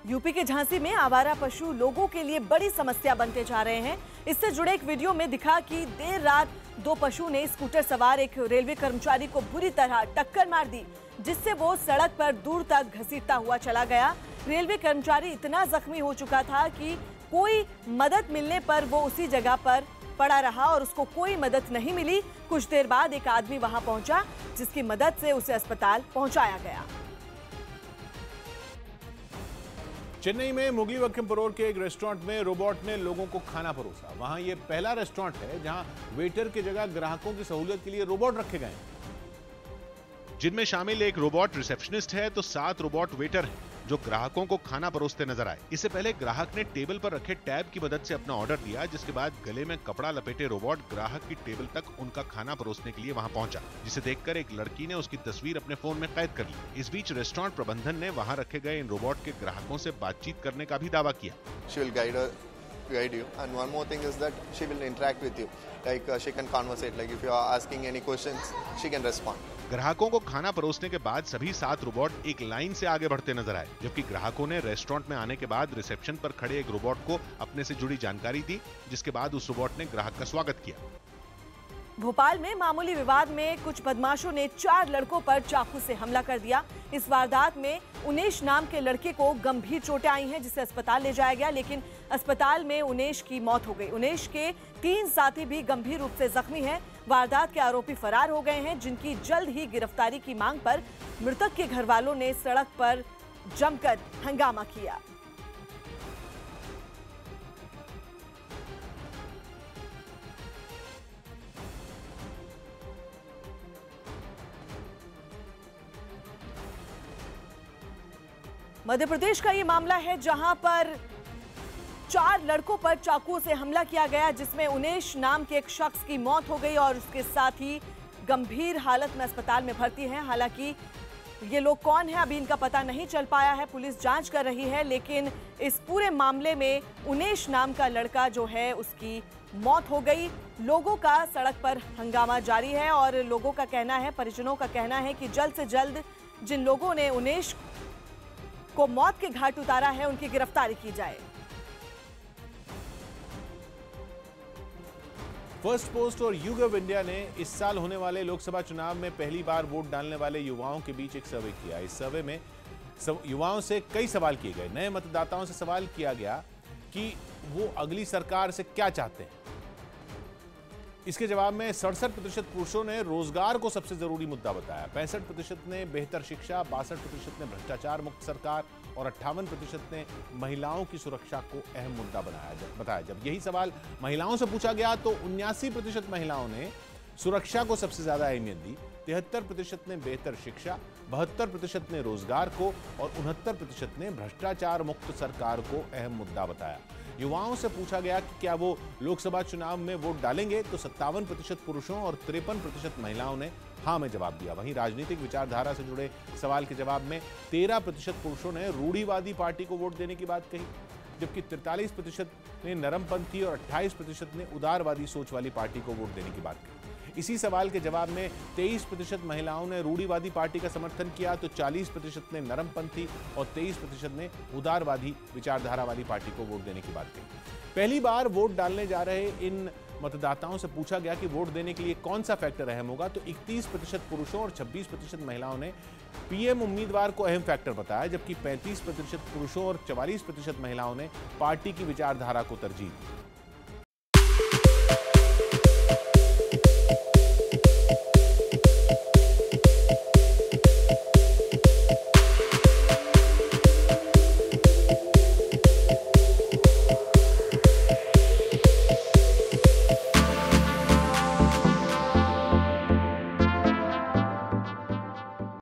UP के झांसी में आवारा पशु लोगों के लिए बड़ी समस्या बनते जा रहे हैं। इससे जुड़े एक वीडियो में दिखा कि देर रात दो पशु ने स्कूटर सवार एक रेलवे कर्मचारी को बुरी तरह टक्कर मार दी, जिससे वो सड़क पर दूर तक घसीटता हुआ चला गया। रेलवे कर्मचारी इतना जख्मी हो चुका था कि कोई मदद मिलने पर वो उसी जगह पर पड़ा रहा और उसको कोई मदद नहीं मिली। कुछ देर बाद एक आदमी वहां पहुंचा, जिसकी मदद से उसे अस्पताल पहुंचाया गया। चेन्नई में मुगलीवक्कम के एक रेस्टोरेंट में रोबोट ने लोगों को खाना परोसा। वहां ये पहला रेस्टोरेंट है जहां वेटर की जगह ग्राहकों की सहूलियत के लिए रोबोट रखे गए हैं, जिनमें शामिल एक रोबोट रिसेप्शनिस्ट है तो 7 रोबोट वेटर हैं जो ग्राहकों को खाना परोसते नजर आए। इससे पहले ग्राहक ने टेबल पर रखे टैब की मदद से अपना ऑर्डर दिया, जिसके बाद गले में कपड़ा लपेटे रोबोट ग्राहक की टेबल तक उनका खाना परोसने के लिए वहां पहुंचा, जिसे देखकर एक लड़की ने उसकी तस्वीर अपने फोन में कैद कर ली। इस बीच रेस्टोरेंट प्रबंधन ने वहां रखे गए इन रोबोट के ग्राहकों से बातचीत करने का भी दावा किया। She will guide you, and one more thing is that she will interact with you, like she can conversate, like if you are asking any questions she can respond. ग्राहकों को खाना परोसने के बाद सभी 7 रोबोट एक लाइन से आगे बढ़ते नजर आए, जबकि ग्राहकों ने रेस्टोरेंट में आने के बाद रिसेप्शन पर खड़े एक रोबोट को अपने से जुड़ी जानकारी दी, जिसके बाद उस रोबोट ने ग्राहक का स्वागत किया। भोपाल में मामूली विवाद में कुछ बदमाशों ने 4 लड़कों पर चाकू से हमला कर दिया। इस वारदात में उनेश नाम के लड़के को गंभीर चोटें आई हैं, जिसे अस्पताल ले जाया गया, लेकिन अस्पताल में उनेश की मौत हो गई। उनेश के 3 साथी भी गंभीर रूप से जख्मी हैं। वारदात के आरोपी फरार हो गए हैं, जिनकी जल्द ही गिरफ्तारी की मांग पर मृतक के घर वालों ने सड़क पर जमकर हंगामा किया। मध्य प्रदेश का ये मामला है जहां पर 4 लड़कों पर चाकू से हमला किया गया, जिसमें उनेश नाम के एक शख्स की मौत हो गई और उसके साथ ही गंभीर हालत में अस्पताल में भर्ती हैं। हालांकि ये लोग कौन है अभी इनका पता नहीं चल पाया है, पुलिस जांच कर रही है, लेकिन इस पूरे मामले में उनेश नाम का लड़का जो है उसकी मौत हो गई। लोगों का सड़क पर हंगामा जारी है और लोगों का कहना है, परिजनों का कहना है कि जल्द से जल्द जिन लोगों ने उनेश को मौत के घाट उतारा है उनकी गिरफ्तारी की जाए। फर्स्ट पोस्ट और YouGov इंडिया ने इस साल होने वाले लोकसभा चुनाव में पहली बार वोट डालने वाले युवाओं के बीच एक सर्वे किया। इस सर्वे में युवाओं से कई सवाल किए गए। नए मतदाताओं से सवाल किया गया कि वो अगली सरकार से क्या चाहते हैं। इसके जवाब में 67% पुरुषों ने रोजगार को सबसे जरूरी मुद्दा बताया, 65% ने बेहतर शिक्षा, 62% ने भ्रष्टाचार मुक्त सरकार और 58% ने महिलाओं की सुरक्षा को अहम मुद्दा बताया। जब यही सवाल महिलाओं से पूछा गया तो 79% महिलाओं ने सुरक्षा को सबसे ज्यादा अहमियत दी, 73% ने बेहतर शिक्षा, 72% ने रोजगार को और 69% ने भ्रष्टाचार मुक्त सरकार को अहम मुद्दा बताया। युवाओं से पूछा गया कि क्या वो लोकसभा चुनाव में वोट डालेंगे तो 57% पुरुषों और 53% महिलाओं ने हाँ में जवाब दिया। वहीं राजनीतिक विचारधारा से जुड़े सवाल के जवाब में 13% पुरुषों ने रूढ़िवादी पार्टी को वोट देने की बात कही, जबकि 43% ने नरमपंथी और 28% ने उदारवादी सोच वाली पार्टी को वोट देने की बात कही। इसी सवाल के जवाब में 23% महिलाओं ने रूढ़िवादी पार्टी का समर्थन किया तो 40% ने नरमपंथी और 23% ने उदारवादी विचारधारा वाली पार्टी को वोट देने की बात कही। पहली बार वोट डालने जा रहे इन मतदाताओं से पूछा गया कि वोट देने के लिए कौन सा फैक्टर अहम होगा तो 31% पुरुषों और 26% महिलाओं ने पीएम उम्मीदवार को अहम फैक्टर बताया, जबकि 35% पुरुषों और 44% महिलाओं ने पार्टी की विचारधारा को तरजीह दी।